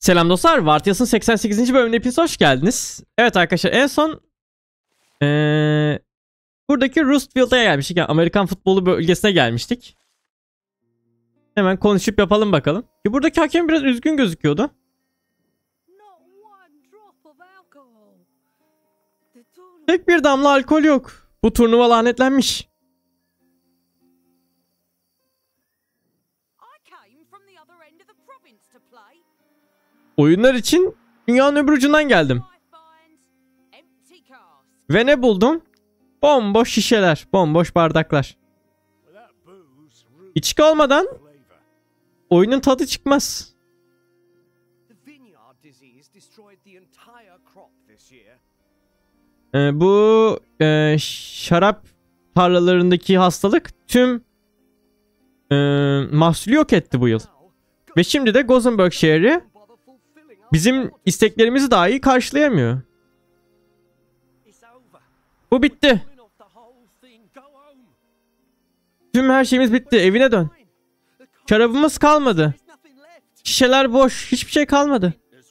Selam dostlar. Vartias'ın 88. bölümüne hepiniz hoş geldiniz. Evet arkadaşlar, en son buradaki Roosevelt gelmiştik. Yani Amerikan futbolu bölgesine gelmiştik. Hemen konuşup yapalım bakalım. Ki buradaki hakem biraz üzgün gözüküyordu. Tek bir damla alkol yok. Bu turnuva lanetlenmiş. Oyunlar için dünyanın öbür ucundan geldim. Ve ne buldum? Bomboş şişeler, bomboş bardaklar. İçki olmadan oyunun tadı çıkmaz. Bu şarap tarlalarındaki hastalık tüm mahsulü yok etti bu yıl. Ve şimdi de Gothenburg şehri bizim isteklerimizi dahi karşılayamıyor. Bu bitti. Tüm her şeyimiz bitti. Evine dön. Şarabımız kalmadı. Şişeler boş. Hiçbir şey kalmadı.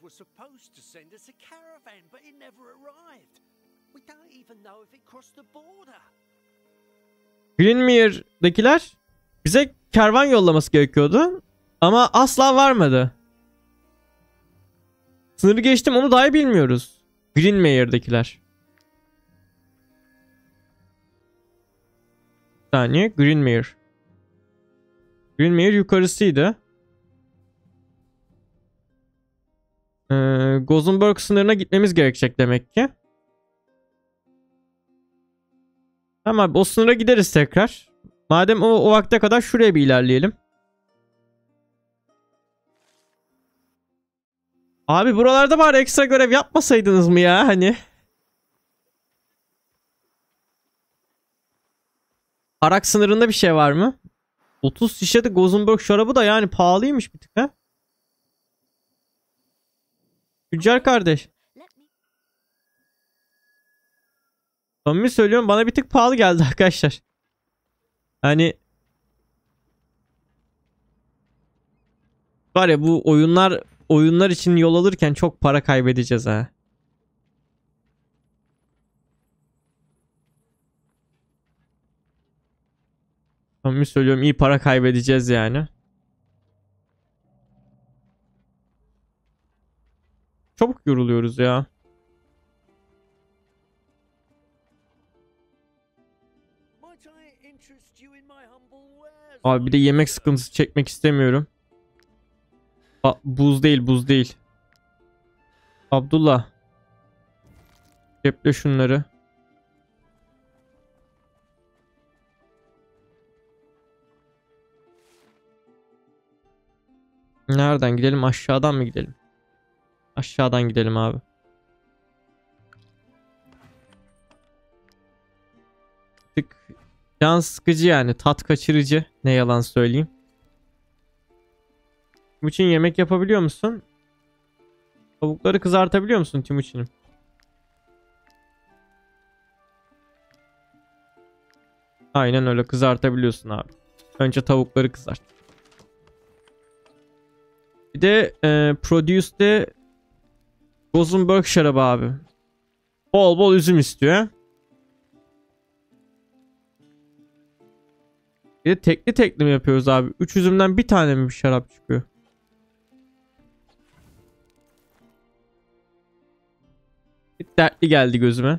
Greenmere'dakiler bize kervan yollaması gerekiyordu. Ama asla varmadı. Sınırı geçtim, onu dahi bilmiyoruz. Greenmere'dakiler. Bir saniye. Greenmere. Greenmere yukarısıydı. Gothenburg sınırına gitmemiz gerekecek demek ki. Tamam, o sınıra gideriz tekrar. Madem o vakte kadar şuraya bir ilerleyelim. Abi buralarda bari ekstra görev yapmasaydınız mı ya hani? Arak sınırında bir şey var mı? 30 şişe de Gothenburg şarabı da yani pahalıymış bir tık ha. Tüccar kardeş. Samimi söylüyorum, bana bir tık pahalı geldi arkadaşlar. Hani var ya, bu oyunlar için yol alırken çok para kaybedeceğiz ha. Samimi söylüyorum, iyi para kaybedeceğiz yani. Çabuk yoruluyoruz ya. Abi bir de yemek sıkıntısı çekmek istemiyorum. Buz değil, buz değil. Abdullah. Ceple şunları. Nereden gidelim? Aşağıdan mı gidelim? Aşağıdan gidelim abi. Tık can sıkıcı yani. Tat kaçırıcı. Ne yalan söyleyeyim. Timuçin, yemek yapabiliyor musun? Tavukları kızartabiliyor musun Timuçin'im? Aynen öyle, kızartabiliyorsun abi. Önce tavukları kızart. Bir de Produce'de Gothenburg şarabı abi. Bol bol üzüm istiyor. Bir de tekli tekli mi yapıyoruz abi? 3 üzümden bir tane mi bir şarap çıkıyor? Bir dertli geldi gözüme.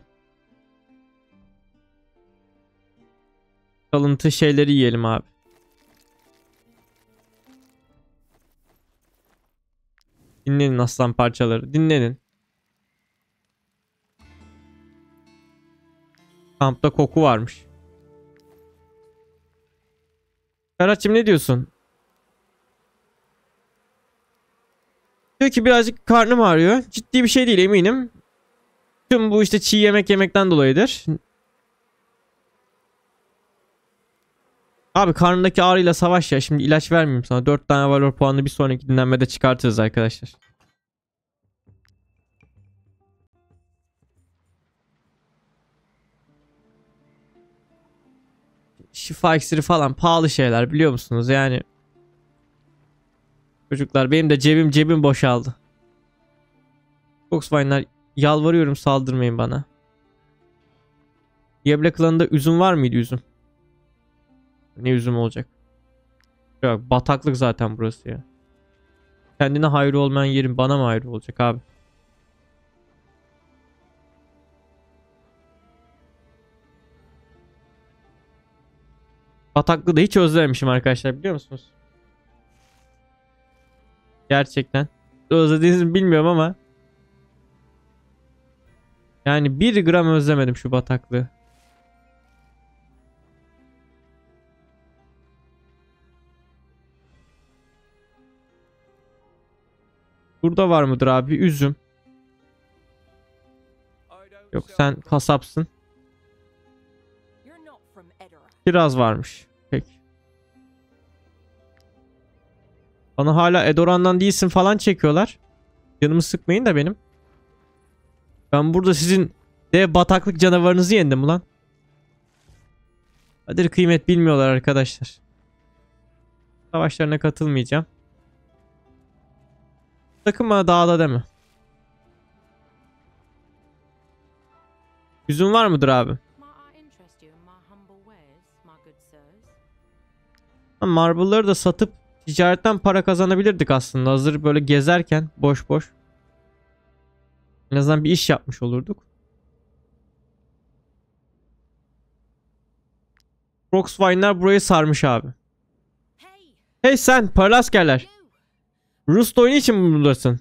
Kalıntı şeyleri yiyelim abi. Dinlenin aslan parçaları. Dinlenin. Kampta koku varmış. Ferhat'cığım, ne diyorsun? Diyor ki birazcık karnım ağrıyor. Ciddi bir şey değil eminim. Tüm bu işte çiğ yemek yemekten dolayıdır. Abi karnındaki ağrıyla savaş ya. Şimdi ilaç vermeyeyim sana. 4 tane valor puanını bir sonraki dinlenmede çıkartırız arkadaşlar. Şifa iksiri falan pahalı şeyler, biliyor musunuz yani. Çocuklar, benim de cebim boşaldı. Foxvine'lar, yalvarıyorum saldırmayın bana. Diable klanında üzüm var mıydı, üzüm? Ne üzüm olacak? Yok, bataklık zaten burası ya. Kendine hayrı olmayan yerin bana mı hayrı olacak abi? Bataklığı da hiç özlememişim arkadaşlar, biliyor musunuz? Gerçekten. Özlediğinizi mi bilmiyorum ama. Yani 1 gram özlemedim şu bataklığı. Burada var mıdır abi? Üzüm. Yok, sen kasapsın. Biraz varmış. Peki. Bana hala Edoran'dan değilsin falan çekiyorlar. Canımı sıkmayın da benim. Ben burada sizin dev bataklık canavarınızı yendim ulan. Kadir kıymet bilmiyorlar arkadaşlar. Savaşlarına katılmayacağım. Sakın bana dağda deme. Yüzün var mıdır abi? Marble'ları da satıp ticaretten para kazanabilirdik aslında. Hazır böyle gezerken boş boş. En azından bir iş yapmış olurduk. Foxvine'lar burayı sarmış abi. Hey sen paralı askerler. Rus oyunu için mi buradasın?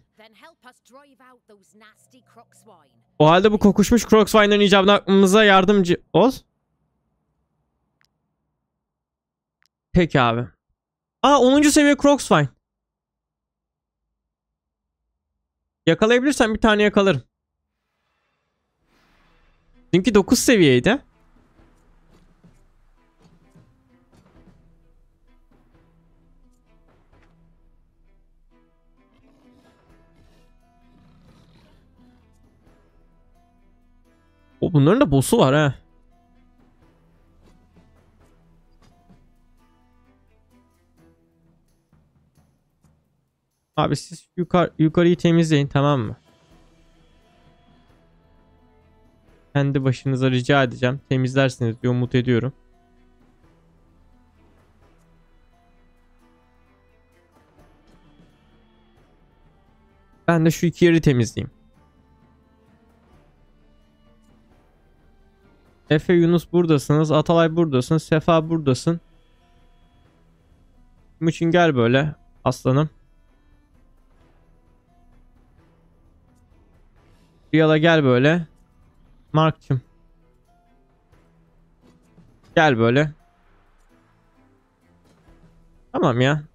O halde bu kokuşmuş Crocswine'ların icabına yardımcı ol. Peki abi. Aa, 10. seviye Crocswine. Yakalayabilirsem bir tane yakalarım. Çünkü 9 seviyeydi. O, bunların da boss'u var ha. Abi siz yukarıyı temizleyin, tamam mı? Kendi başınıza rica edeceğim. Temizlersiniz diye umut ediyorum. Ben de şu 2 yeri temizleyeyim. Efe, Yunus buradasınız. Atalay buradasın. Sefa buradasın. Muçin gel böyle aslanım. Riyala gel böyle. Mark'cım. Gel böyle. Tamam ya.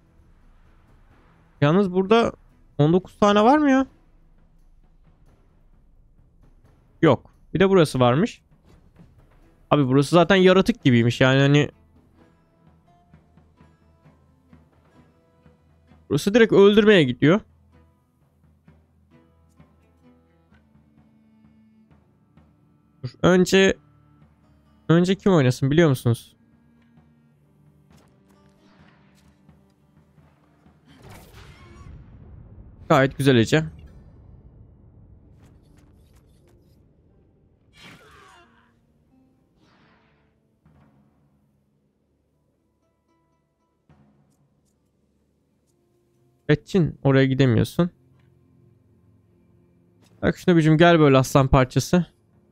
Yalnız burada 19 tane var mı ya? Yok. Bir de burası varmış. Abi burası zaten yaratık gibiymiş yani, hani. Burası direkt öldürmeye gidiyor. Dur, önce kim oynasın biliyor musunuz? Gayet güzel Ece. Etçin, oraya gidemiyorsun. Bak şuna bücüm, gel böyle aslan parçası.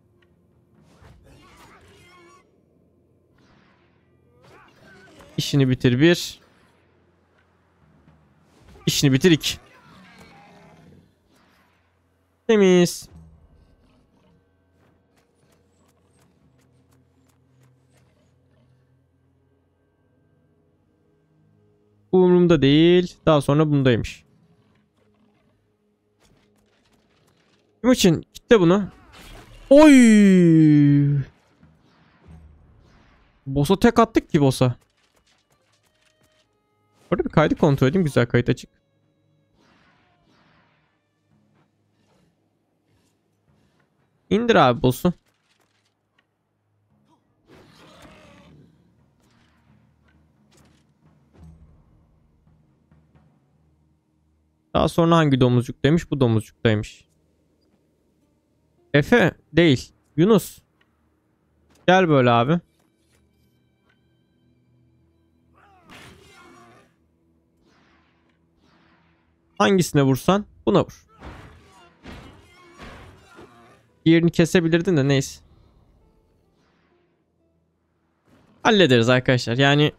İşini bitir 1. İşini bitir 2. Temiz. Umurumda değil. Daha sonra bundaymış. Bunun için kitle bunu. Oy! Boss'a tek attık ki boss'a. Orada bir kaydı kontrol edeyim. Güzel, kayıt açık. İndir abi boss'u. Daha sonra hangi domuzcuktaymış? Bu domuzcuktaymış. Efe değil. Yunus. Gel böyle abi. Hangisine vursan buna vur. Diğerini kesebilirdin de neyse. Hallederiz arkadaşlar. Yani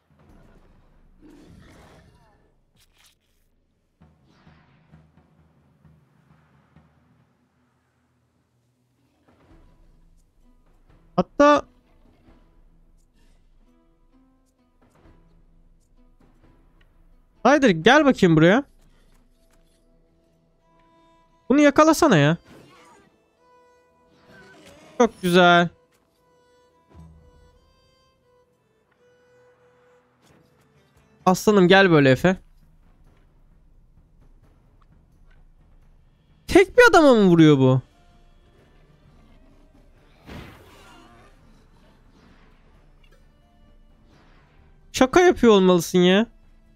hatta haydi gel bakayım buraya. Bunu yakalasana ya. Çok güzel. Aslanım gel böyle Efe. Tek bir adama mı vuruyor bu? Şaka yapıyor olmalısın ya.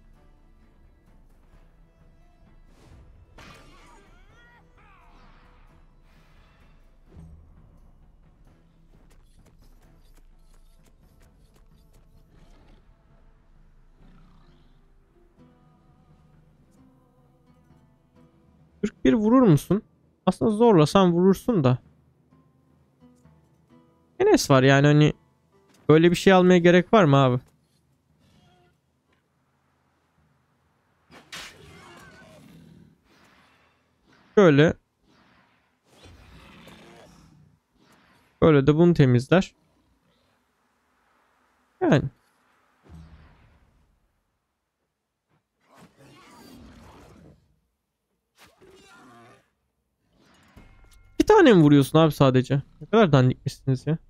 Bir vurur musun? Aslında zorlasan vurursun da. Enes var yani hani böyle bir şey almaya gerek var mı abi? Şöyle. Böyle de bunu temizler. Yani. Bir tane mi vuruyorsun abi sadece? Ne kadar dandikmişsiniz ya.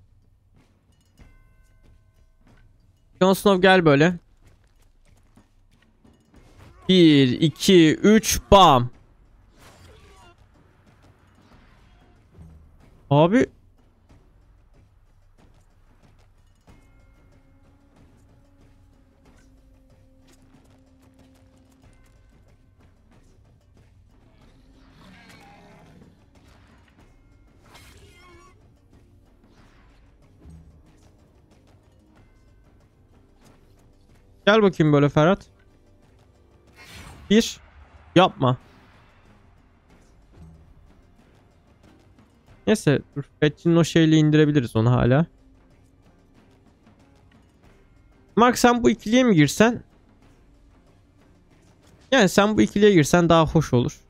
Jon Snow gel böyle. 1, 2, 3 bam. Abi. Gel bakayım böyle Ferhat. Bir. Yapma. Neyse. Dur. Fetch'in o şeyle indirebiliriz onu hala. Mark sen bu ikiliye mi girsen? Yani sen bu ikiliye girsen daha hoş olur.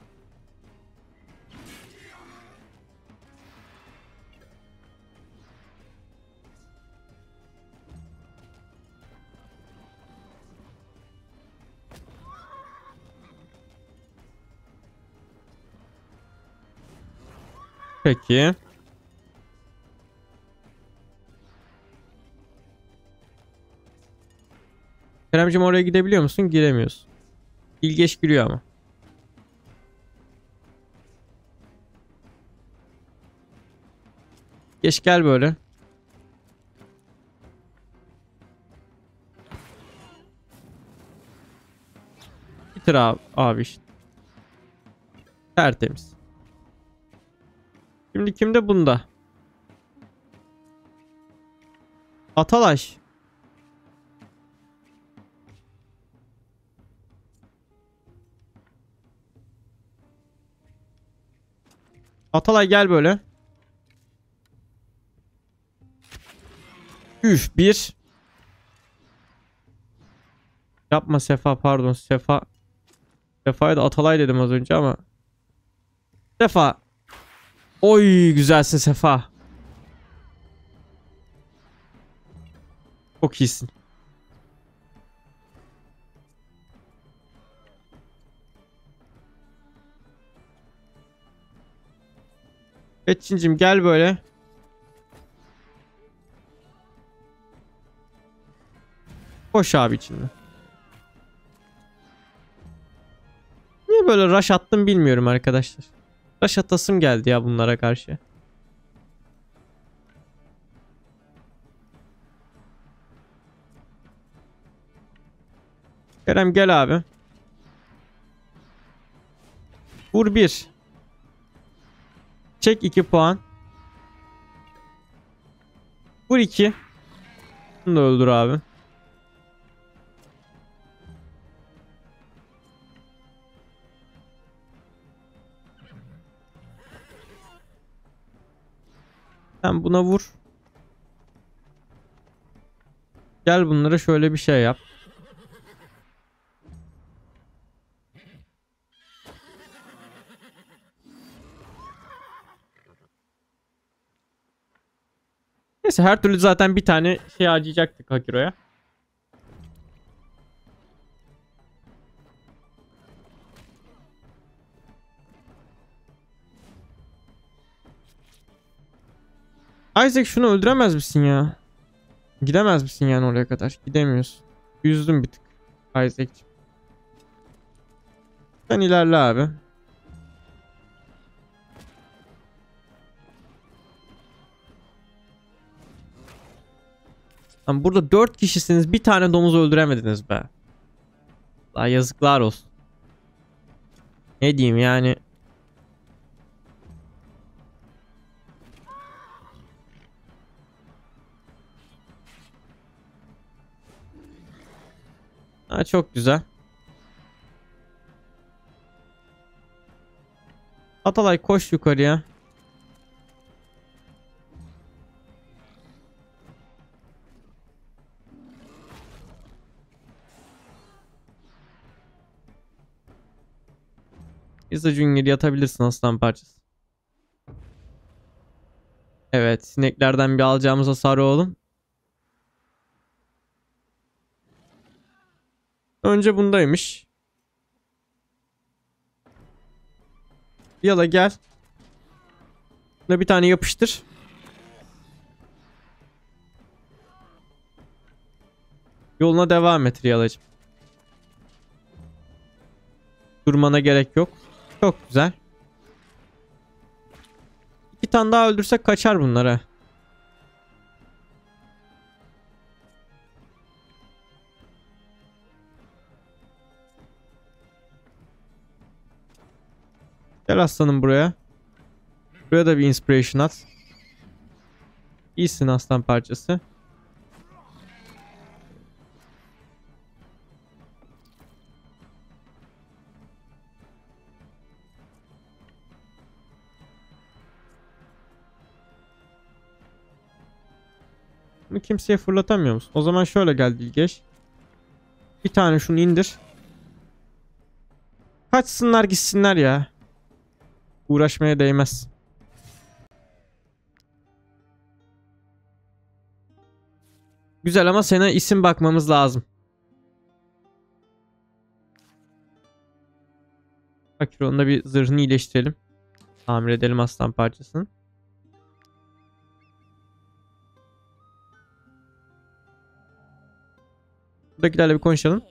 Peki. Keremciğim oraya gidebiliyor musun? Giremiyorsun. İlgeç giriyor ama. Geç gel böyle. Bitir abi işte. Tertemiz. Şimdi kimde bunda? Atalaş. Atalay gel böyle. Üf bir. Yapma Sefa pardon. Sefa'ya da Atalay dedim az önce ama. Sefa. Oy güzelsin Sefa. Çok iyisin. Betçincim gel böyle. Koş abi içinde. Niye böyle rush attım bilmiyorum arkadaşlar. Rush atasım geldi ya bunlara karşı. Kerem gel abi. Vur bir. Çek 2 puan. Vur 2. Bunu da öldür abi. Sen buna vur. Gel bunlara şöyle bir şey yap. Neyse her türlü zaten bir tane şey harcayacaktık Hakiro'ya. Isaac şunu öldüremez misin ya? Gidemez misin yani oraya kadar? Gidemiyorsun. Üzdüm bir tık Isaac'cim. Sen ilerle abi. Lan burada 4 kişisiniz, bir tane domuz öldüremediniz be. Daha yazıklar olsun. Ne diyeyim yani. Ha, çok güzel. Atalay koş yukarıya. Pizza Junior yatabilirsin aslan parçası. Evet, sineklerden bir alacağımız hasar oğlum. Önce bundaymış. Yala gel. Buna bir tane yapıştır. Yoluna devam et Riyalacığım. Durmana gerek yok. Çok güzel. 2 tane daha öldürsek kaçar bunlara. Gel aslanım buraya. Buraya da bir inspiration at. İyisin aslan parçası. Bunu kimseye fırlatamıyor musun? O zaman şöyle gel Bilgeç. Bir tane şunu indir. Kaçsınlar gitsinler ya. Uğraşmaya değmez. Güzel ama sana isim bakmamız lazım. Akiro'nun da bir zırhını iyileştirelim. Tamir edelim aslan parçasını. Buradakilerle bir konuşalım.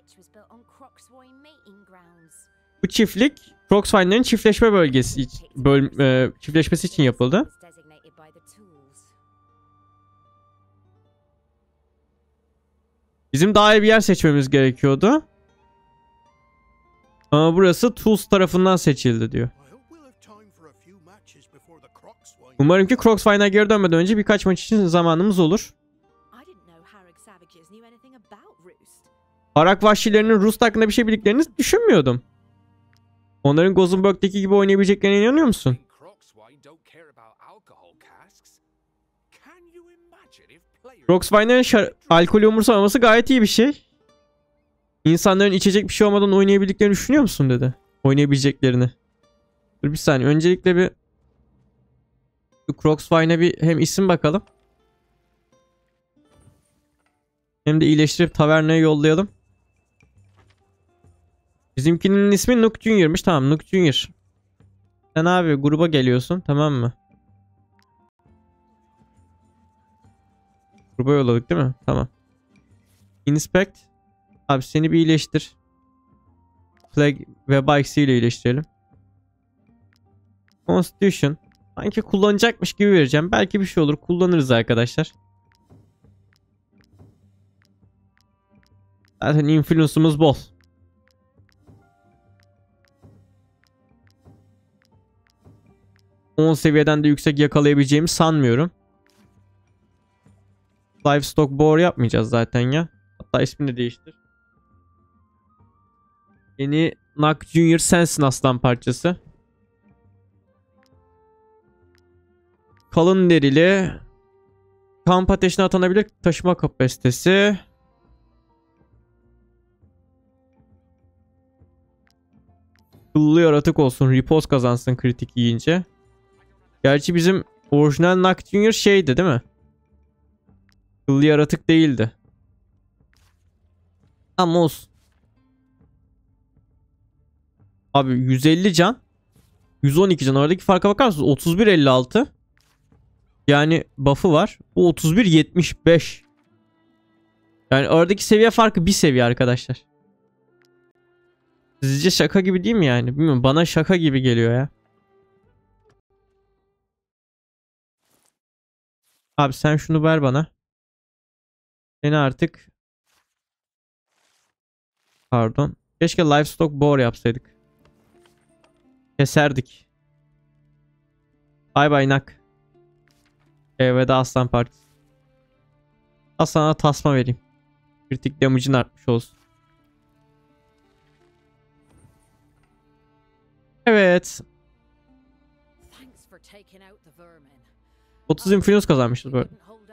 Bu çiftlik Crocswine'lerin çiftleşme bölgesi çiftleşmesi için yapıldı. Bizim daha iyi bir yer seçmemiz gerekiyordu. Ama burası Tools tarafından seçildi diyor. Umarım ki Crocswine'a geri dönmeden önce birkaç maç için zamanımız olur. Harak vahşilerinin Roost hakkında bir şey bildiklerini düşünmüyordum. Onların Gothenburg'daki gibi oynayabileceklerine inanıyor musun? Crocswine'ların alkolü umursamaması gayet iyi bir şey. İnsanların içecek bir şey olmadan oynayabildiklerini düşünüyor musun dedi. Oynayabileceklerini. Dur bir saniye. Öncelikle bir Crocswine'a bir hem isim bakalım. Hem de iyileştirip tavernaya yollayalım. Bizimkinin ismi Nook Junior'mış. Tamam, Nook Junior. Sen abi gruba geliyorsun, tamam mı? Gruba yolladık değil mi? Tamam. Inspect. Abi seni bir iyileştir. Plague ve Bikes'i ile iyileştirelim. Constitution. Sanki kullanacakmış gibi vereceğim. Belki bir şey olur. Kullanırız arkadaşlar. Zaten influence'umuz bol. 10 seviyeden de yüksek yakalayabileceğimi sanmıyorum. Livestock Boar yapmayacağız zaten ya. Hatta ismini de değiştir. Yeni Nak Junior sensin aslan parçası. Kalın derili. Kamp ateşine atanabilir taşıma kapasitesi. Kıllı yaratık olsun. Ripoz kazansın kritik yiyince. Gerçi bizim orijinal Nak Junior şeydi değil mi? Kıllı yaratık değildi. Ama olsun. Abi 150 can. 112 can. Aradaki farka bakar mısınız? 31.56. Yani buff'ı var. Bu 31.75. Yani aradaki seviye farkı bir seviye arkadaşlar. Sizce şaka gibi değil mi yani? Bilmiyorum. Bana şaka gibi geliyor ya. Abi sen şunu ver bana. Seni artık... Pardon. Keşke Livestock Boar yapsaydık. Keserdik. Bay bay Nak. Evde aslan partisi. Al sana tasma vereyim. Kritik damage'ın artmış olsun. Evet. 30 influence kazanmışız böyle.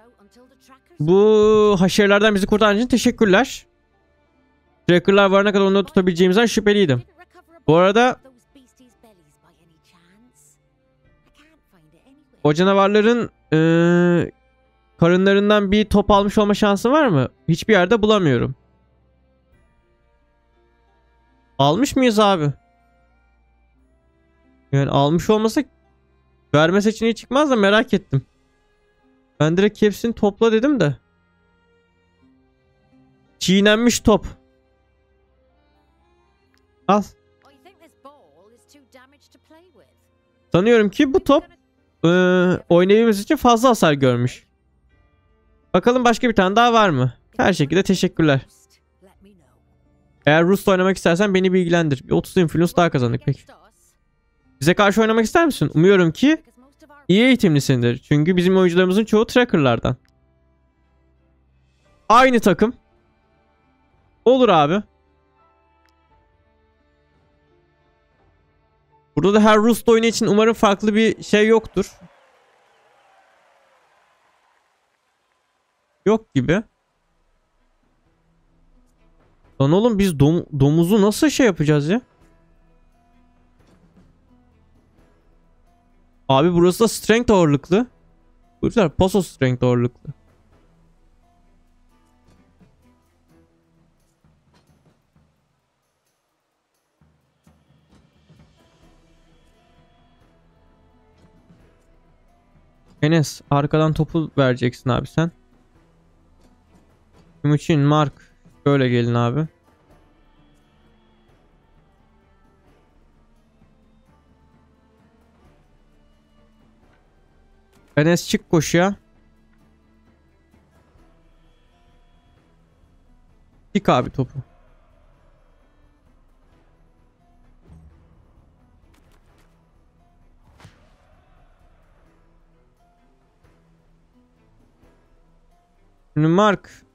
Bu haşerlerden bizi kurtaran için teşekkürler. Tracker'lar varana kadar onları tutabileceğimizden şüpheliydim. Bu arada o canavarların karınlarından bir top almış olma şansı var mı? Hiçbir yerde bulamıyorum. Almış mıyız abi? Yani almış olmasak verme seçeneği çıkmaz da merak ettim. Ben direkt hepsini topla dedim de. Çiğnenmiş top. Al. Sanıyorum ki bu top oynayabilmemiz için fazla hasar görmüş. Bakalım başka bir tane daha var mı? Her şekilde teşekkürler. Eğer Rust oynamak istersen beni bilgilendir. Bir 30 influence daha kazandık peki. Bize karşı oynamak ister misin? Umuyorum ki iyi eğitimlisindir. Çünkü bizim oyuncularımızın çoğu trackerlardan. Aynı takım. Olur abi. Burada da her Rust oyunu için umarım farklı bir şey yoktur. Yok gibi. Lan oğlum biz domuzu nasıl şey yapacağız ya? Abi burası da strength ağırlıklı. Bu sefer paso strength ağırlıklı. Enes arkadan topu vereceksin abi sen. Timuçin, Mark. Böyle gelin abi. Enes çık koşuya. Çık abi topu. Şimdi Mark.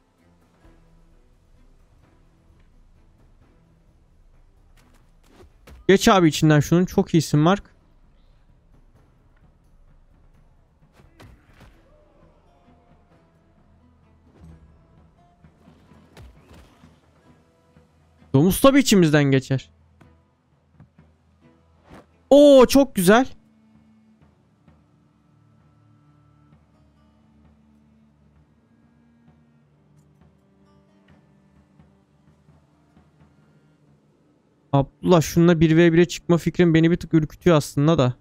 Geç abi içinden şunun. Çok iyisin Mark. Domuz tabii içimizden geçer. Oo çok güzel. Abdullah şununla 1v1'e çıkma fikrim beni bir tık ürkütüyor aslında da.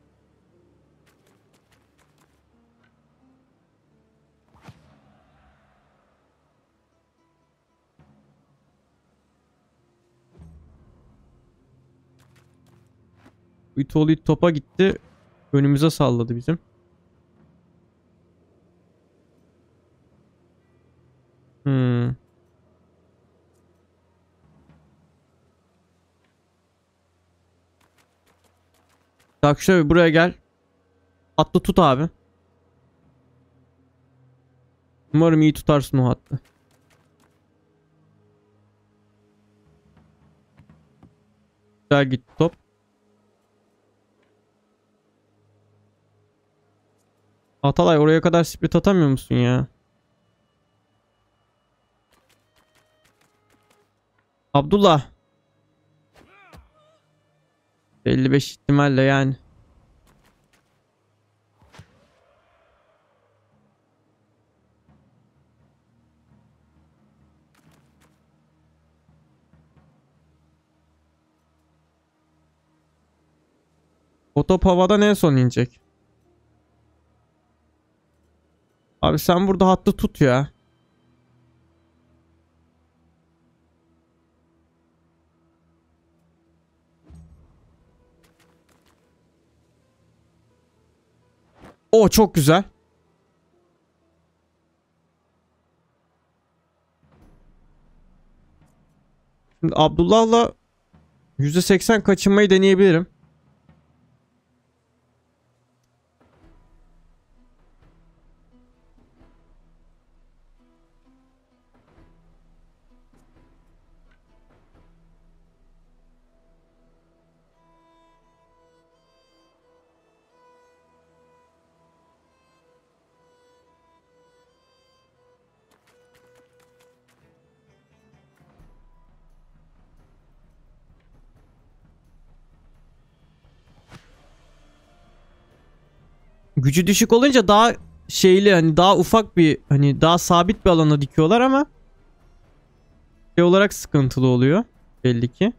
Vitolit topa gitti. Önümüze salladı bizim. Bak şöyle buraya gel. Hattı tut abi. Umarım iyi tutarsın o hattı. Güzel gitti top. Atalay oraya kadar split atamıyor musun ya? Abdullah. 55 ihtimalle yani. O top havadan en son inecek. Abi sen burada hattı tut ya. O çok güzel. Şimdi Abdullah'la %80 kaçınmayı deneyebilirim. Gücü düşük olunca daha şeyli, hani daha ufak bir, hani daha sabit bir alana dikiyorlar ama şey olarak sıkıntılı oluyor belli ki.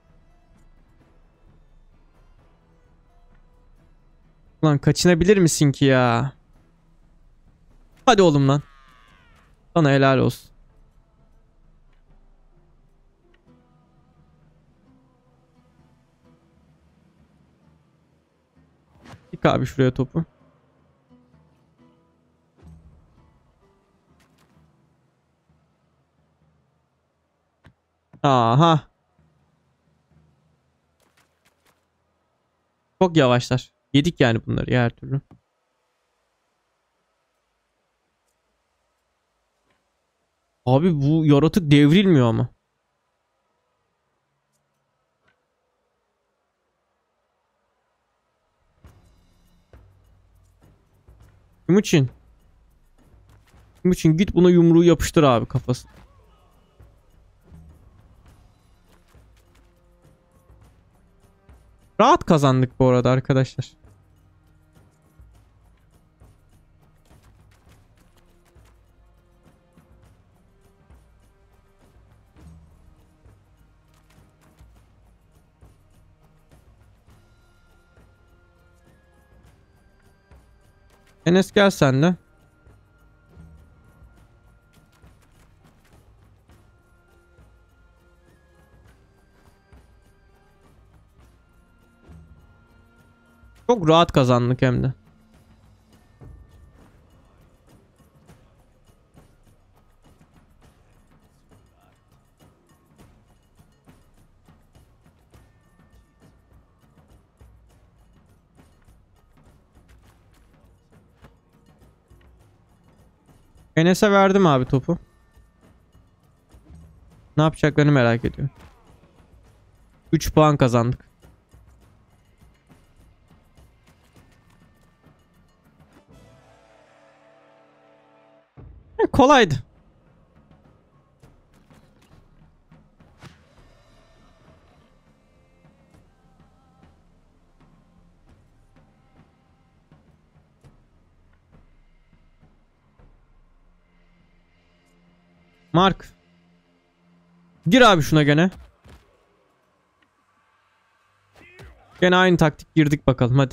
Lan kaçınabilir misin ki ya? Hadi oğlum lan. Sana helal olsun. Dik abi şuraya topu. Aha. Çok yavaşlar. Yedik yani bunları ya her türlü. Abi bu yaratık devrilmiyor ama. Timuçin. Timuçin git buna yumruğu yapıştır abi kafasına. Rahat kazandık bu arada arkadaşlar. Enes gel sen de. Çok rahat kazandık hem de. Enes'e verdim abi topu. Ne yapacaklarını merak ediyorum. 3 puan kazandık. Kolaydı. Mark. Gir abi şuna gene. Gene aynı taktik girdik bakalım hadi.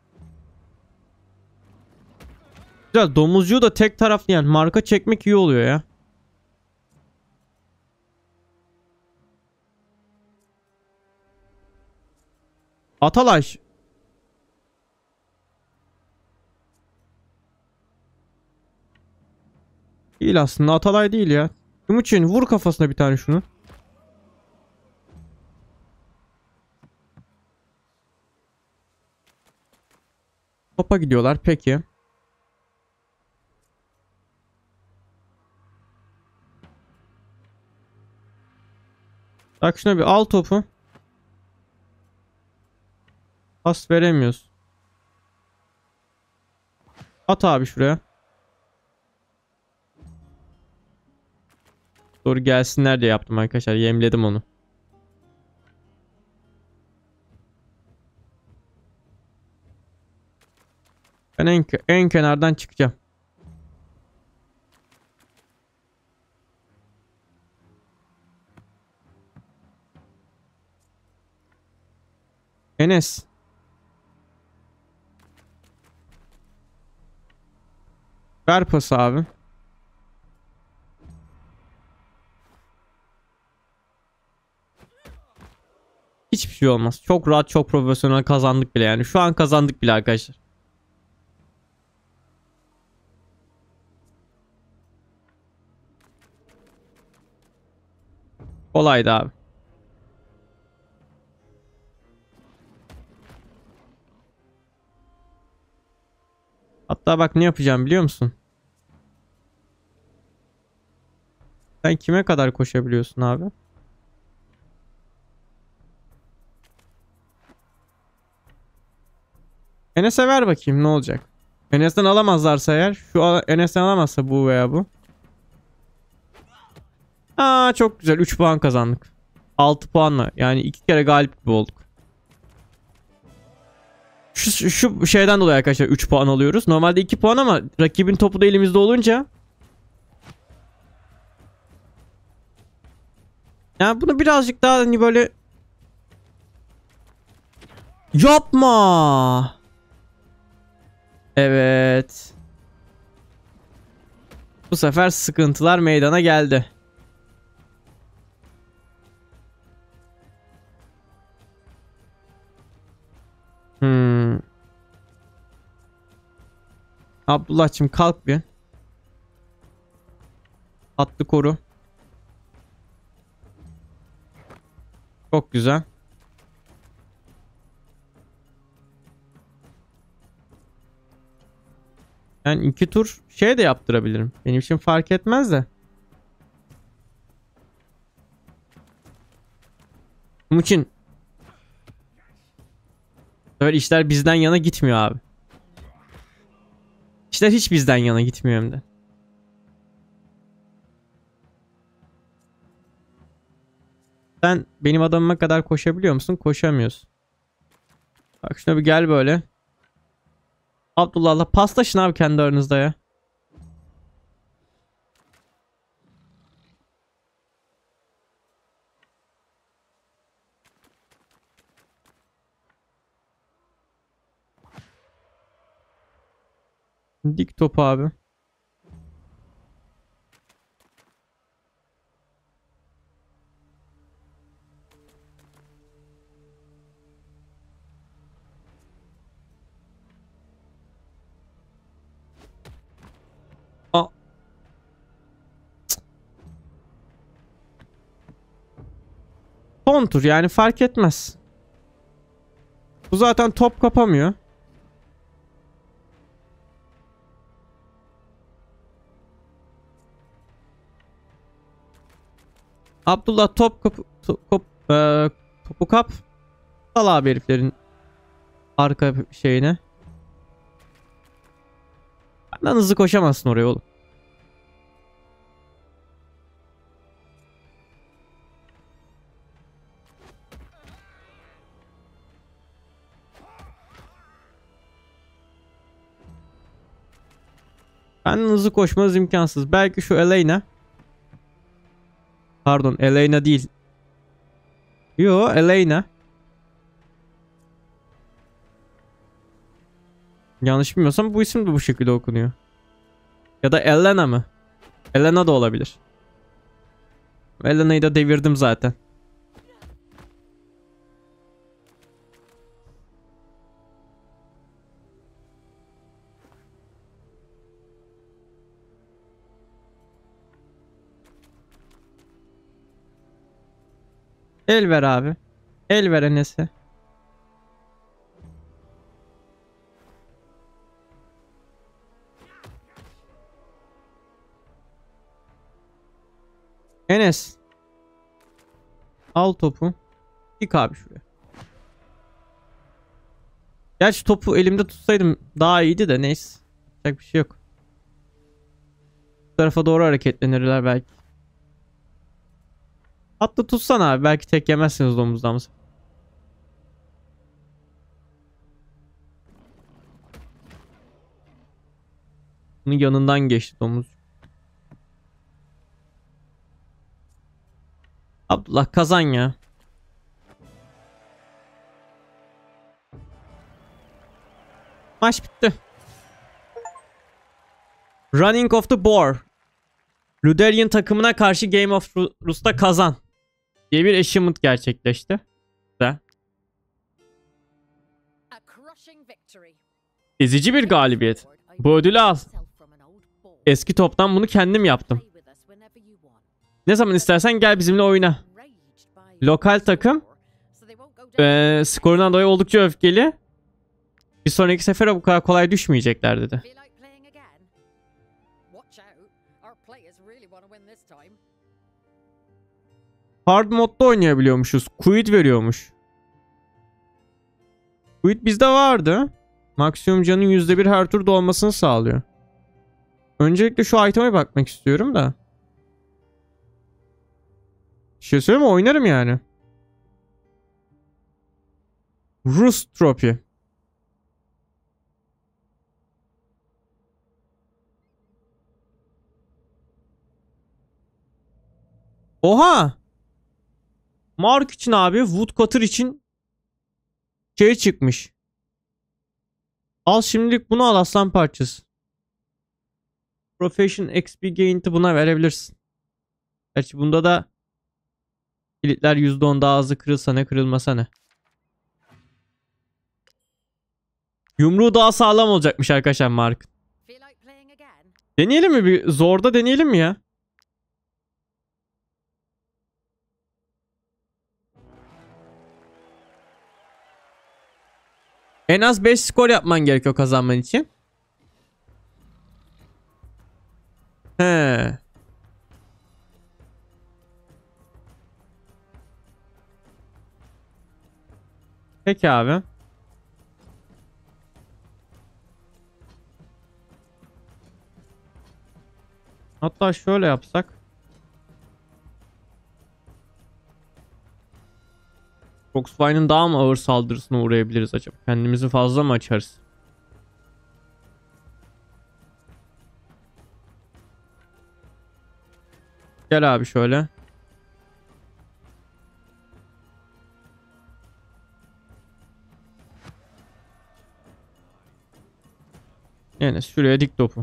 Güzel, domuzcuğu da tek taraflı yani marka çekmek iyi oluyor ya. Atalay. Değil aslında, Atalay değil ya. Timuçin vur kafasına bir tane şunu. Topa gidiyorlar peki. Bak şuna bir al topu. Pas veremiyoruz. At abi şuraya. Doğru gelsinler diye yaptım arkadaşlar. Yemledim onu. Ben en kenardan çıkacağım. Enes. Ver pası abi. Hiçbir şey olmaz. Çok rahat, çok profesyonel kazandık bile yani. Şu an kazandık bile arkadaşlar. Kolaydı abi. Hatta bak ne yapacağım biliyor musun? Sen kime kadar koşabiliyorsun abi? Enes'e ver bakayım ne olacak? Enes'ten alamazlarsa eğer. Enes'ten alamazsa bu veya bu. Aa çok güzel. 3 puan kazandık. 6 puanla. Yani 2 kere galip gibi olduk. Şu şeyden dolayı arkadaşlar 3 puan alıyoruz. Normalde 2 puan ama rakibin topu da elimizde olunca. Yani bunu birazcık daha hani böyle. Yapma. Evet. Bu sefer sıkıntılar meydana geldi. Hmm. Abdullah'cığım kalk bir. Hattı koru. Çok güzel. Yani 2 tur şey de yaptırabilirim. Benim için fark etmez de. Bunun için böyle işler bizden yana gitmiyor abi. İşler hiç bizden yana gitmiyor hem de. Sen benim adamıma kadar koşabiliyor musun? Koşamıyorsun. Bak şuna bir gel böyle. Abdullah'la paslaşın abi kendi aranızda ya. Dik topu abi. Aa. Son tur yani fark etmez. Bu zaten top kapamıyor. Abdullah topu kap. Sal abi heriflerin arka şeyine. Benden hızlı koşamazsın oraya oğlum. Benden hızlı koşmanız imkansız. Belki şu Elena. Pardon Elena değil. Yo Elena. Yanlış bilmiyorsam bu isim de bu şekilde okunuyor. Ya da Elena mı? Elena da olabilir. Elena'yı da devirdim zaten. El ver abi. El ver Enes'e. Enes. Al topu. Dik abi şuraya. Gerçi topu elimde tutsaydım daha iyiydi de neyse. Yapacak bir şey yok. Bu tarafa doğru hareketlenirler belki. Hatta tutsan abi. Belki tek yemezsiniz domuzdan. Bunun yanından geçti domuz. Abdullah kazan ya. Maç bitti. Running of the Boar. Luderian takımına karşı Game of Rust'ta kazan diye bir achievement gerçekleşti. Güzel. Ezici bir galibiyet. Bu ödülü al. Eski toptan bunu kendim yaptım. Ne zaman istersen gel bizimle oyna. Lokal takım skorundan dolayı oldukça öfkeli. Bir sonraki sefere bu kadar kolay düşmeyecekler dedi. Hard modda oynayabiliyormuşuz. Quid veriyormuş. Quid bizde vardı. Maksimum canın %1 her tur dolmasını sağlıyor. Öncelikle şu item'e bakmak istiyorum da. Bir şey söyleyeyim mi? Oynarım yani. Rust Trophy. Oha! Mark için abi, Woodcutter için şey çıkmış. Al şimdilik bunu, al aslan parçası. Profession XP gain'i buna verebilirsin. Gerçi bunda da kilitler %10 daha hızlı kırılsa ne, kırılmasa ne. Yumruğu daha sağlam olacakmış arkadaşlar Mark. Deneyelim mi bir? Zorda deneyelim mi ya? En az 5 skor yapman gerekiyor kazanman için. He. Peki abi. Hatta şöyle yapsak. Foxfine'ın daha mı ağır saldırısına uğrayabiliriz acaba? Kendimizi fazla mı açarız? Gel abi şöyle. Yani şuraya dik topu.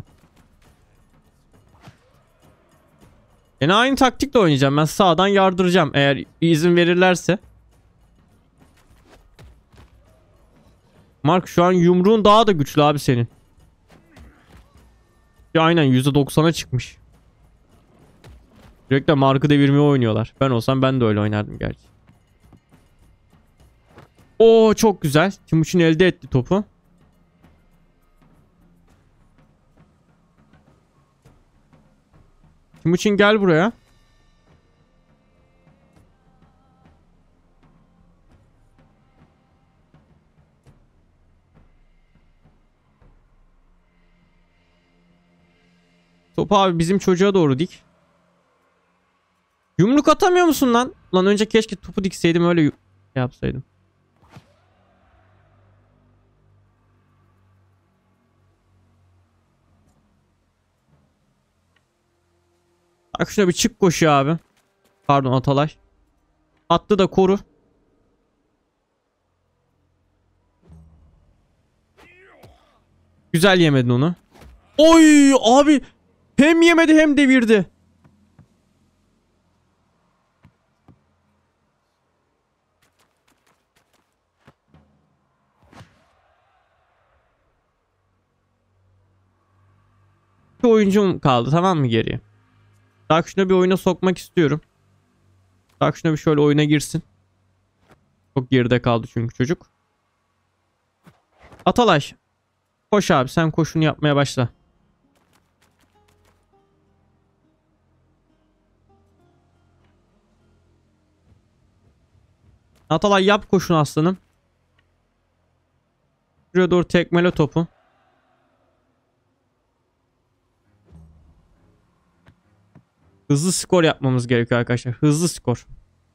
Yine aynı taktikle oynayacağım. Ben sağdan yardıracağım eğer izin verirlerse. Mark şu an yumruğun daha da güçlü abi senin. Ya aynen %90'a çıkmış. Sürekli Mark'ı devirmeye oynuyorlar. Ben olsam ben de öyle oynardım gerçi. Oo çok güzel. Timuçin elde etti topu. Timuçin gel buraya. Topu abi bizim çocuğa doğru dik. Yumruk atamıyor musun lan? Lan önce keşke topu dikseydim, öyle yapsaydım. Bak şuna bir çık koşuyor abi. Pardon Atalay. Attı da koru. Güzel yemedin onu. Oy abi. Hem yemedi hem devirdi. Bir oyuncum kaldı tamam mı geriye? Daha şuna bir oyuna sokmak istiyorum. Daha şuna bir şöyle oyuna girsin. Çok geride kaldı çünkü çocuk. Atalay. Koş abi, sen koşunu yapmaya başla. Atalay yap koşun aslanım. Şuraya doğru tekmele topu. Hızlı skor yapmamız gerekiyor arkadaşlar. Hızlı skor.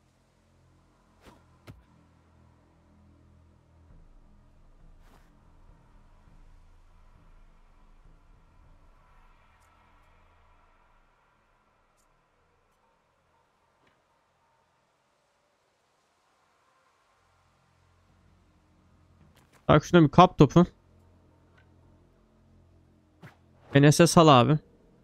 Bak şuna bir kap topu. Enes'e sal abi.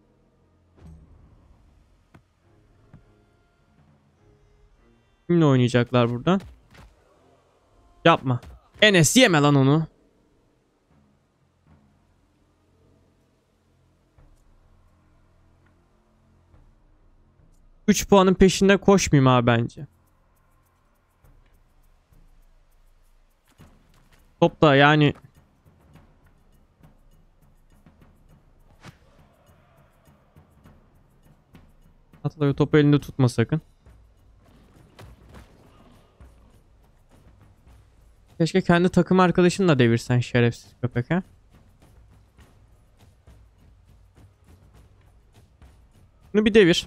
Kimle oynayacaklar buradan? Yapma. Enes yeme lan onu. 3 puanın peşinde koşmayayım abi bence. Top da yani Atalay topu elinde tutma sakın. Keşke kendi takım arkadaşını da devirsen şerefsiz köpek ha. Bunu bir devir.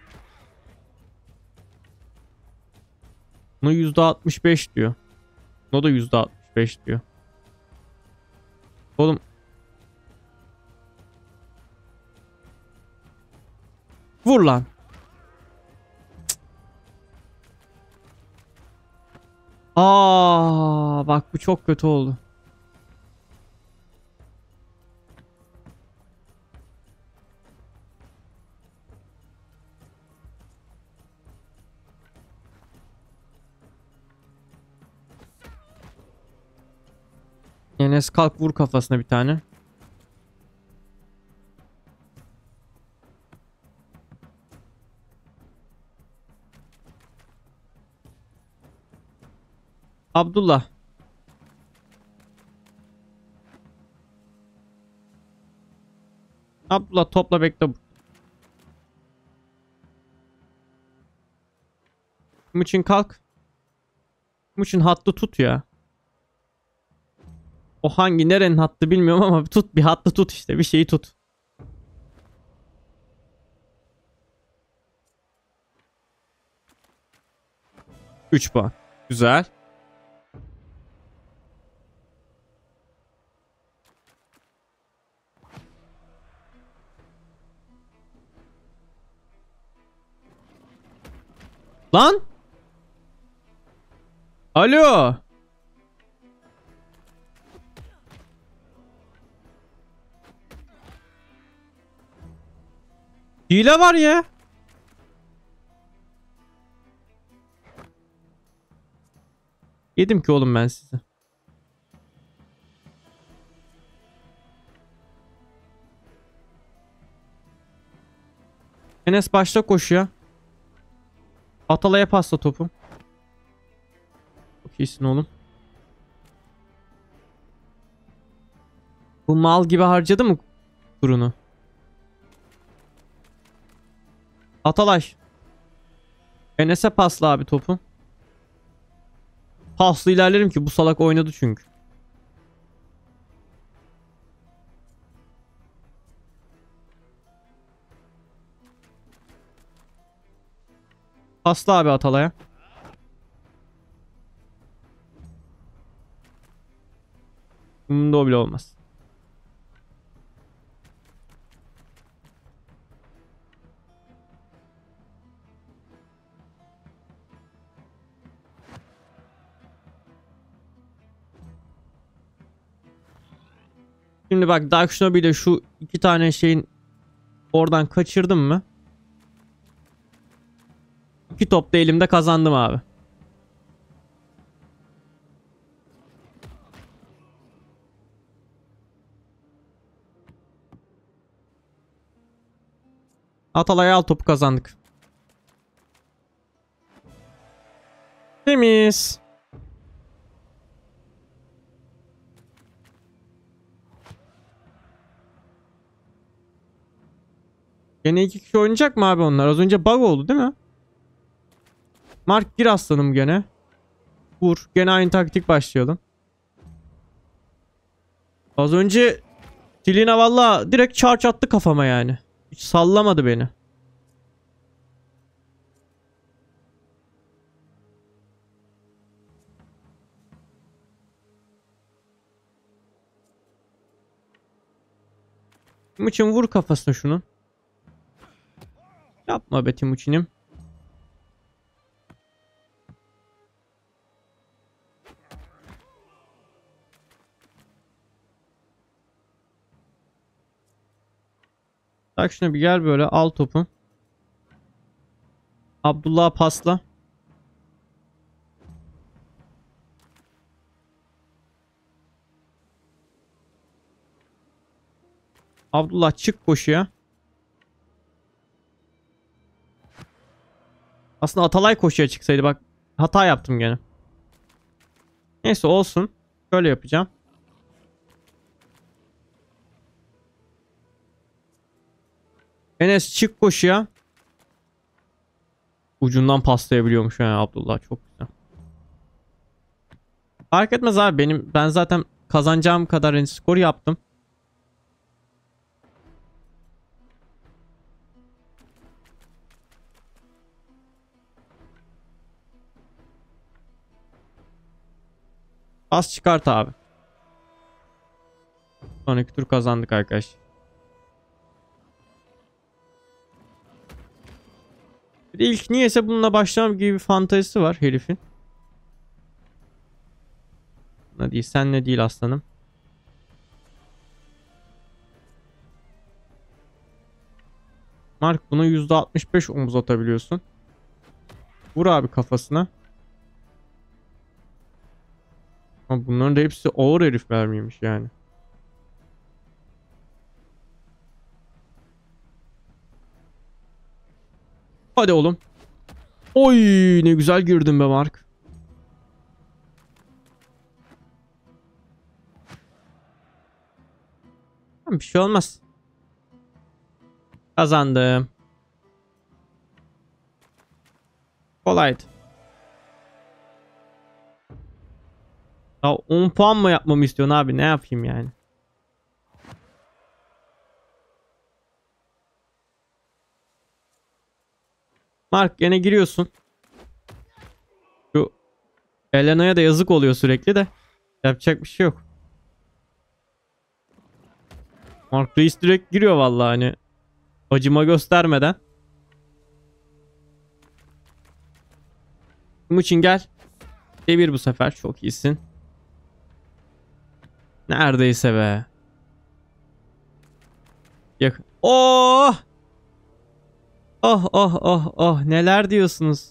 Bunu %65 diyor. O da %65 diyor. Oğlum. Vur lan. Aa, bak bu çok kötü oldu. Enes kalk vur kafasına bir tane. Abdullah. Abdullah topla bekle. Muçin kalk. Muçin hattı tut ya. O hangi nerenin hattı bilmiyorum ama tut bir hattı tut işte bir şeyi tut. Üç puan. Güzel. Lan. Alo. Hile var ya. Yedim ki oğlum ben sizi. Enes başta koşuyor. Atalay'a pasta topu. Çok iyisin oğlum. Bu mal gibi harcadı mı turunu? Atalay. Enes'e pasla abi topu. Paslı ilerlerim ki bu salak oynadı çünkü. Pasla abi Atalay'a. Bunda o bile olmaz. Şimdi bak Dark Shinobi ile şu iki tane şeyin oradan kaçırdım mı? İki top da elimde kazandım abi. Atalay'a al topu kazandık. Temiz. Gene iki kişi oynayacak mı abi onlar? Az önce bug oldu değil mi? Mark gir aslanım gene. Vur. Gene aynı taktik başlayalım. Az önce Tilina valla direkt charge attı kafama yani. Hiç sallamadı beni. Timuçin vur kafasına şunu. Yapma be Timuçin'im. Bak şuna bir gel böyle al topu. Abdullah pasla. Abdullah çık koşuya. Aslında Atalay koşuya çıksaydı bak. Hata yaptım gene. Neyse olsun. Şöyle yapacağım. Enes çık koşuya. Ucundan paslayabiliyormuş yani Abdullah. Çok güzel. Fark etmez abi ben zaten kazanacağım kadar yani skor yaptım. Pas çıkart abi. Sonraki tur kazandık arkadaş. Bir de ilk niyeyse bununla başlamam gibi bir fantezisi var herifin. Ne değil sen ne değil aslanım. Mark buna %65 omuz atabiliyorsun. Vur abi kafasına. Ama bunların da hepsi ağır herif vermiymiş yani. Hadi oğlum. Oy ne güzel girdin be Mark. Bir şey olmaz. Kazandım. Kolaydı. Ya 10 puan mı yapmamı istiyorsun abi? Ne yapayım yani? Mark gene giriyorsun. Şu Elena'ya da yazık oluyor sürekli de. Yapacak bir şey yok. Mark Reis direkt giriyor vallahi hani. Acıma göstermeden. Bunun için gel. Devir bu sefer. Çok iyisin. Neredeyse be. Yakın. Oh! Oh oh oh oh. Neler diyorsunuz?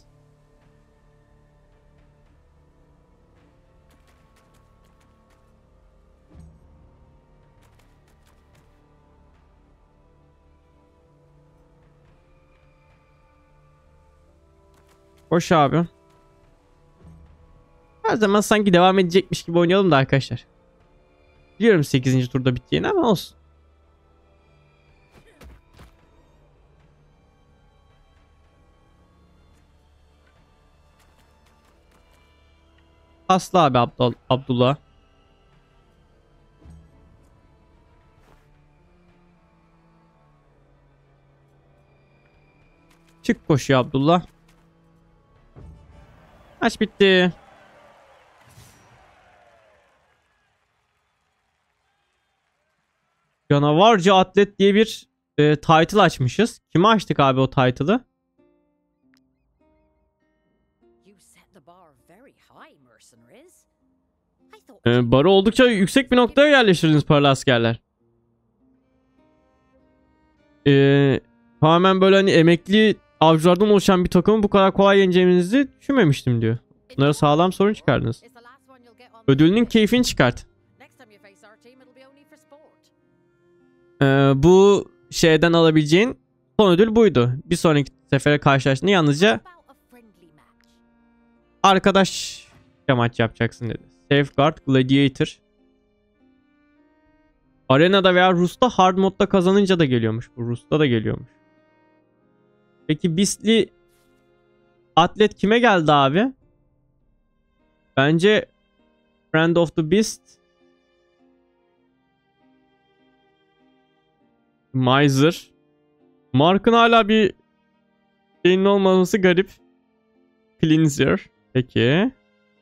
Koş abi. Her zaman sanki devam edecekmiş gibi oynayalım da arkadaşlar. Biliyorum 8. turda bittiğini ama olsun. Asla abi Abdullah. Çık koşuyor Abdullah. Maç bitti. Canavarca Atlet diye bir title açmışız. Kime açtık abi o title'ı? Barı oldukça yüksek bir noktaya yerleştirdiniz paralı askerler. Tamamen böyle hani emekli avcılardan oluşan bir takımı bu kadar kolay yeneceğinizi düşünmemiştim diyor. Bunlara sağlam sorun çıkardınız. Ödülünün keyfini çıkart. Bu şeyden alabileceğin son ödül buydu. Bir sonraki sefere karşılaştığında yalnızca arkadaş maç yapacaksın dedi. Safeguard Gladiator. Arenada veya Rus'ta hard modda kazanınca da geliyormuş. Bu Rus'ta da geliyormuş. Peki Beastly Atlet kime geldi abi? Bence Friend of the Beast. Miser. Mark'ın hala bir şeyin olmaması garip. Cleanser. Peki.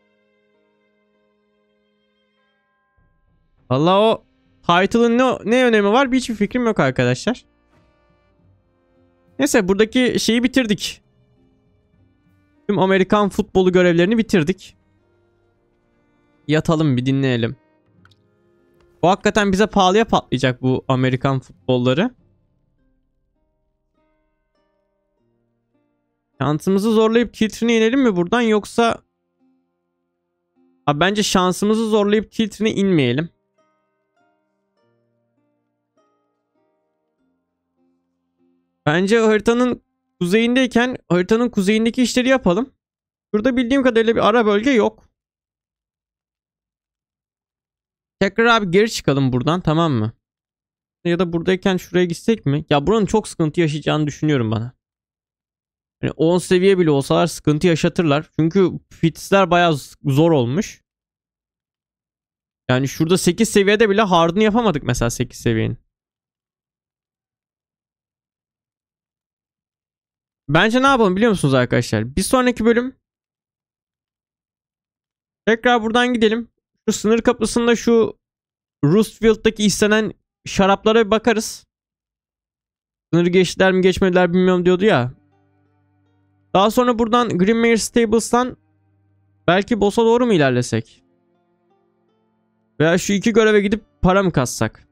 Valla o title'ın ne önemi var? Hiçbir fikrim yok arkadaşlar. Neyse buradaki şeyi bitirdik. Tüm Amerikan futbolu görevlerini bitirdik. Yatalım bir dinleyelim. Bu hakikaten bize pahalıya patlayacak bu Amerikan futbolları. Şansımızı zorlayıp tiltine inelim mi buradan yoksa... Abi bence şansımızı zorlayıp tiltine inmeyelim. Bence haritanın kuzeyindeyken haritanın kuzeyindeki işleri yapalım. Burada bildiğim kadarıyla bir ara bölge yok. Tekrar abi geri çıkalım buradan, tamam mı? Ya da buradayken şuraya gitsek mi? Ya buranın çok sıkıntı yaşayacağını düşünüyorum bana. Yani 10 seviye bile olsalar sıkıntı yaşatırlar. Çünkü fitsler bayağı zor olmuş. Yani şurada 8 seviyede bile hard'ını yapamadık mesela 8 seviyenin. Bence ne yapalım biliyor musunuz arkadaşlar? Bir sonraki bölüm tekrar buradan gidelim. Şu sınır kapısında şu Roosevelt istenen şaraplara bir bakarız. Sınırı geçtiler mi geçmediler bilmiyorum diyordu ya. Daha sonra buradan Greenmere Stables'tan belki boss'a doğru mu ilerlesek? Veya şu iki göreve gidip para mı kassak?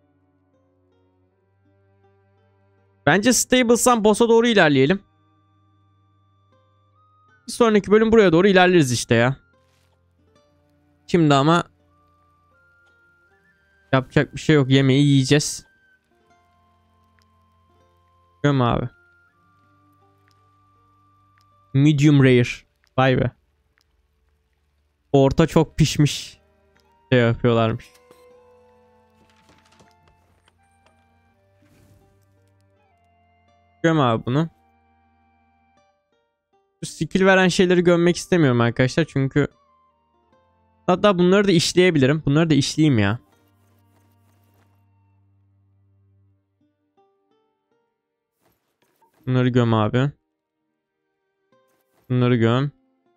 Bence Stables'tan boss'a doğru ilerleyelim. Bir sonraki bölüm buraya doğru ilerleriz işte ya. Şimdi ama yapacak bir şey yok. Yemeği yiyeceğiz. Göm abi. Medium rare. Vay be. Orta çok pişmiş. Şey yapıyorlarmış. Göm abi bunu. Şu skill veren şeyleri gömmek istemiyorum arkadaşlar. Çünkü hatta bunları da işleyebilirim. Bunları da işleyeyim ya. Bunları göm abi. Bunları göm.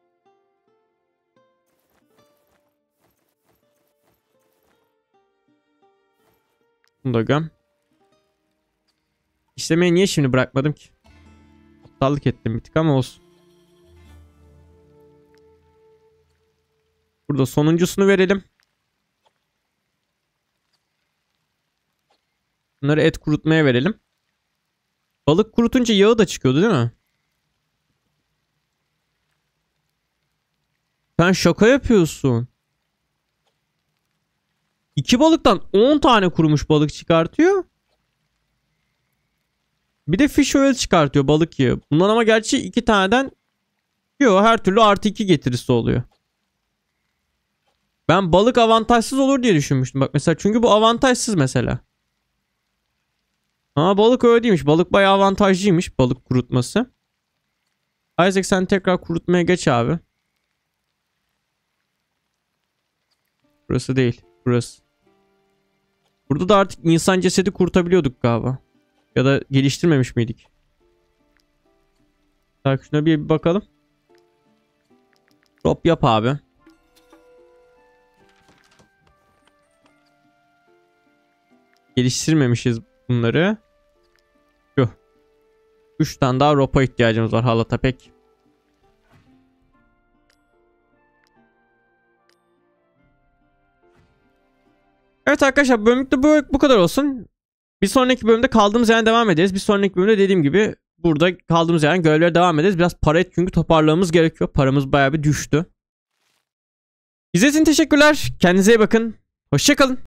Bunu da göm. İşlemeyi niye şimdi bırakmadım ki? Aptallık ettim bir tık ama olsun. Burada sonuncusunu verelim. Bunları et kurutmaya verelim. Balık kurutunca yağı da çıkıyordu değil mi? Sen şaka yapıyorsun. 2 balıktan 10 tane kurumuş balık çıkartıyor. Bir de fish oil çıkartıyor balık yağı. Bundan ama gerçi 2 taneden yok, her türlü artı 2 getirisi oluyor. Ben balık avantajsız olur diye düşünmüştüm. Bak mesela çünkü bu avantajsız mesela. Ama balık öyle değilmiş. Balık bayağı avantajlıymış balık kurutması. Isaac sen tekrar kurutmaya geç abi. Burası değil. Burası. Burada da artık insan cesedi kurutabiliyorduk galiba. Ya da geliştirmemiş miydik? Tak şuna bir bakalım. Drop yap abi. Geliştirmemişiz bunları. Şu. 3 tane daha ropa ihtiyacımız var halata pek. Evet arkadaşlar bölümlükte bu kadar olsun. Bir sonraki bölümde kaldığımız yerden devam ederiz. Bir sonraki bölümde dediğim gibi burada kaldığımız yerden görevlere devam ederiz. Biraz para et çünkü toparlamamız gerekiyor. Paramız bayağı bir düştü. İzlediğiniz için teşekkürler. Kendinize iyi bakın. Hoşça kalın.